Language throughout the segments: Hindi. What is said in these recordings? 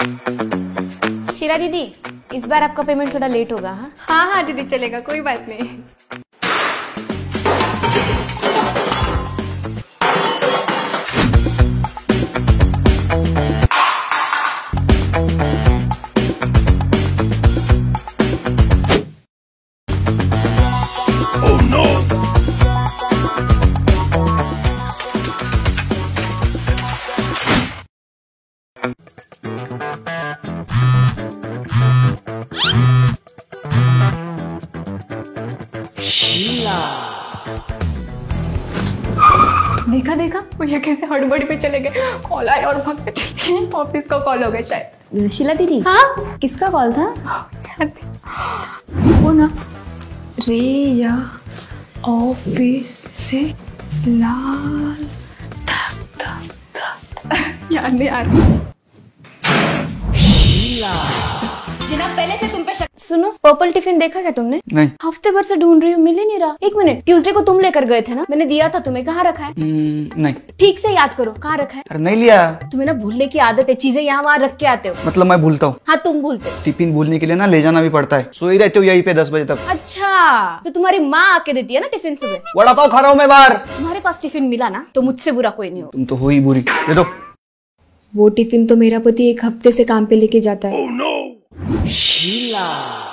शीला दीदी, इस बार आपका पेमेंट थोड़ा लेट होगा। हाँ हाँ हाँ दीदी, चलेगा, कोई बात नहीं। देखा देखा भैया कैसे हड़बड़ी पे चले गए, कॉल आया और भागते ऑफिस का कॉल हो गया शायद। शीला दीदी, हाँ किसका कॉल था? वो ना रेया ऑफिस से लाल याद नहीं आ रहा। जनाब, पहले से तुम पे शक। सुनो, पर्पल टिफिन देखा क्या तुमने? नहीं। हफ्ते भर से ढूंढ रही हूँ, मिल ही नहीं रहा। एक मिनट, ट्यूसडे को तुम लेकर गए थे ना, मैंने दिया था तुम्हें, कहाँ रखा है? नहीं। ठीक से याद करो, कहाँ रखा है? अरे नहीं लिया। तुम्हें ना भूलने की आदत है, चीजें यहाँ वहाँ रख के आते हो। मतलब मैं भूलता हूँ? हाँ तुम भूलते हो। टिफिन भूलने के लिए ना ले जाना भी पड़ता है, सोई रहते हो यहीं पे 10 बजे तक। अच्छा, तो तुम्हारी माँ आके देती है ना टिफिन सुबह? वड़ा पाव खा रहा हूँ मैं बाहर। तुम्हारे पास टिफिन मिला ना तो मुझसे बुरा कोई नहीं हो। तुम तो हो ही बुरी। दे दो। वो टिफिन तो मेरा पति एक हफ्ते से काम पे लेके जाता है। शीला।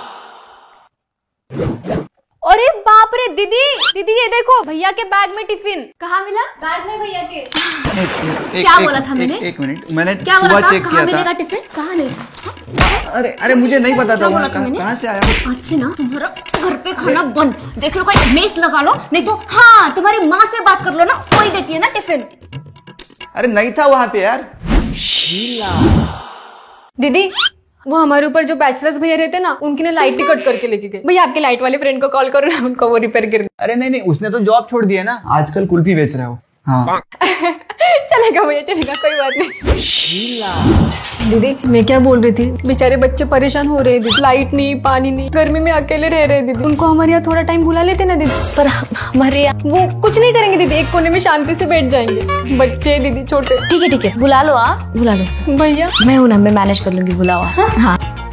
अरे बाप रे दीदी, दीदी ये देखो, भैया के बैग में टिफिन। कहाँ मिला? बैग में भैया के। क्या बोला था मैंने? एक मिनट, मैंने क्या सुबह चेक किया था। मिलेगा टिफिन? कहाँ नहीं? अरे अरे मुझे नहीं पता था कहाँ से आया। आज से ना तुम्हारा घर पे खाना बंद। देख लो, कोई मेस लगा लो, नहीं तो हाँ तुम्हारी माँ से बात कर लो ना, कोई देती है ना टिफिन। अरे नहीं था वहाँ पे यार। शीला। दीदी, वो हमारे ऊपर जो बैचलर्स भैया रहते ना, उनकी ना लाइट टिकट करके लेके गए। भैया आपके लाइट वाले फ्रेंड को कॉल करो ना, उनको वो रिपेयर कर। अरे नहीं नहीं, उसने तो जॉब छोड़ दिया ना, आजकल कुल्फी बेच रहा हो। हाँ चलेगा भैया, चलेगा, कोई बात नहीं। शीला। दीदी मैं क्या बोल रही थी, बेचारे बच्चे परेशान हो रहे हैं दीदी, लाइट नहीं, पानी नहीं, गर्मी में अकेले रह रहे हैं दीदी। उनको हमारे यहाँ थोड़ा टाइम बुला लेते ना दीदी। पर हमारे यहाँ वो कुछ नहीं करेंगे दीदी, एक कोने में शांति से बैठ जाएंगे। बच्चे दीदी छोटे। ठीक है, बुला लो। बुला लो भैया। मैं हूँ ना, मैं मैनेज कर लूंगी, बुलाओ। हाँ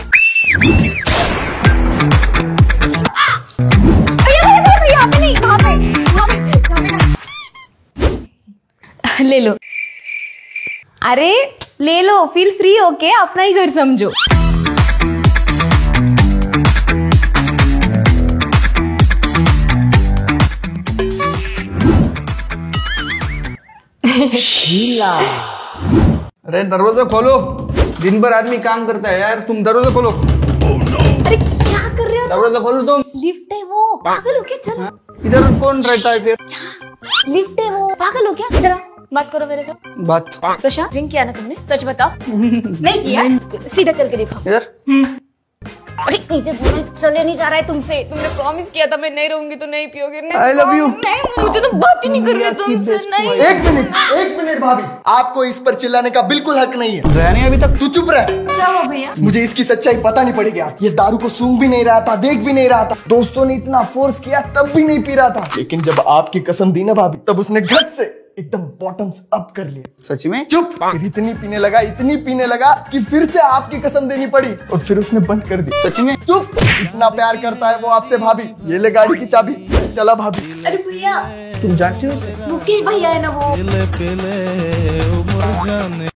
ले लो। अरे ले लो, फील फ्री होके अपना ही घर समझो। शीला। अरे दरवाजा खोलो, दिन भर आदमी काम करता है यार, तुम दरवाजा खोलो। अरे क्या कर रहे हो? दरवाजा खोलो तुम। लिफ्ट है वो, पागल हो क्या? चलो। इधर कौन रहता है फिर? लिफ्ट है वो, पागल हो क्या? इधर आओ, बात करो मेरे साथ। बात। प्रशांत, ड्रिंक किया ना तुमने? सच बताओ। नहीं किया? सीधा चल के दिखाओ। इधर। अरे नीचे बोल, चले नहीं जा रहा है तुमसे। तुमने प्रॉमिस किया था मैं नहीं रहूंगी तो नहीं पियोगे। I love you। नहीं, मुझे तो बात ही नहीं करनी तुमसे। नहीं। एक मिनट भाभी, आपको इस पर चिल्लाने का बिल्कुल हक नहीं है। गया नहीं अभी तक? तू चुप रह। क्या हुआ भैया? मुझे इसकी सच्चाई पता नहीं पड़ी गया। ये दारू को सूंघ भी नहीं रहा था, देख भी नहीं रहा था। दोस्तों ने इतना फोर्स किया तब भी नहीं पी रहा था, लेकिन जब आपकी कसम दी ना भाभी, तब उसने घट से एकदम बॉटम्स अप कर लिए। सच में? चुप। फिर इतनी पीने लगा कि फिर से आपकी कसम देनी पड़ी और फिर उसने बंद कर दी। सच में? चुप। इतना प्यार करता है वो आपसे भाभी। ये ले गाड़ी की चाबी, चला भाभी। अरे भैया, तुम जानती हो? मुकेश भैया है ना वो।